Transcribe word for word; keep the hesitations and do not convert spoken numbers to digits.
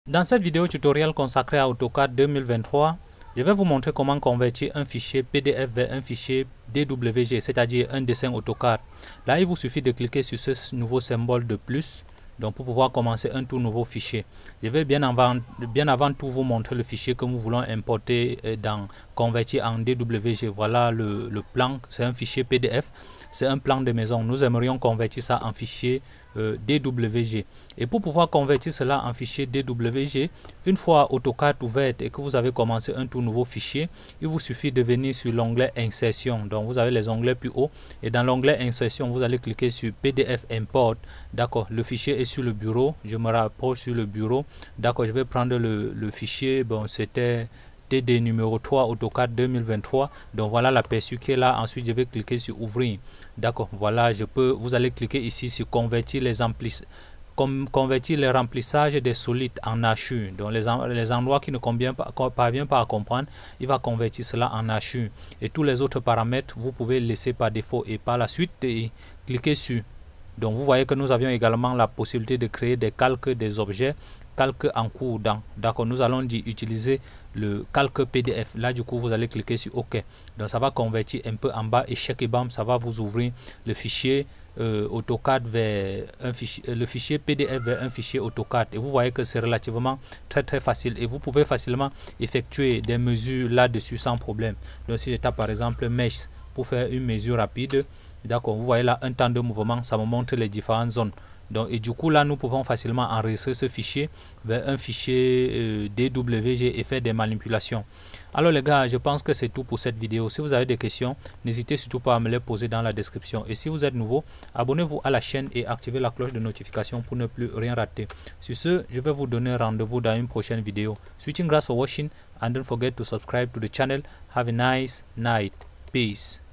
Dans cette vidéo tutoriel consacrée à AutoCAD deux mille vingt-trois, je vais vous montrer comment convertir un fichier P D F vers un fichier D W G, c'est-à-dire un dessin AutoCAD. Là, il vous suffit de cliquer sur ce nouveau symbole de plus, donc pour pouvoir commencer un tout nouveau fichier. Je vais bien avant, bien avant tout vous montrer le fichier que nous voulons importer dans convertir en D W G. Voilà le, le plan, c'est un fichier P D F, c'est un plan de maison. Nous aimerions convertir ça en fichier euh, D W G. Et pour pouvoir convertir cela en fichier D W G, une fois AutoCAD ouvert et que vous avez commencé un tout nouveau fichier, il vous suffit de venir sur l'onglet Insertion. Donc vous avez les onglets plus haut et dans l'onglet Insertion, vous allez cliquer sur P D F Import. D'accord, le fichier est sur le bureau. Je me rapproche sur le bureau. D'accord, je vais prendre le, le fichier. Bon, c'était T D numéro trois AutoCAD deux mille vingt-trois. Donc voilà l'aperçu qui est là. Ensuite, je vais cliquer sur Ouvrir. D'accord, voilà, je peux. Vous allez cliquer ici sur Convertir les amplis. Comme convertir les remplissages des solides en H U. Donc les, en, les endroits qui ne conviennent pas, parvient pas à comprendre, il va convertir cela en H U. Et tous les autres paramètres, vous pouvez laisser par défaut. Et par la suite, et cliquer sur. Donc vous voyez que nous avions également la possibilité de créer des calques des objets, calques en cours dans. D'accord, nous allons dire utiliser le calque P D F. Là du coup vous allez cliquer sur OK. Donc ça va convertir un peu en bas et check et bam, ça va vous ouvrir le fichier euh, AutoCAD vers un fichier, le fichier P D F vers un fichier AutoCAD. Et vous voyez que c'est relativement très très facile et vous pouvez facilement effectuer des mesures là-dessus sans problème. Donc si je tape par exemple mesh pour faire une mesure rapide, d'accord, vous voyez là un temps de mouvement, ça me montre les différentes zones. Donc, et du coup là nous pouvons facilement enregistrer ce fichier vers un fichier euh, D W G et faire des manipulations. Alors les gars, je pense que c'est tout pour cette vidéo. Si vous avez des questions, n'hésitez surtout pas à me les poser dans la description. Et si vous êtes nouveau, abonnez-vous à la chaîne et activez la cloche de notification pour ne plus rien rater. Sur ce, je vais vous donner rendez-vous dans une prochaine vidéo. Switching grass for watching and don't forget to subscribe to the channel. Have a nice night. Peace.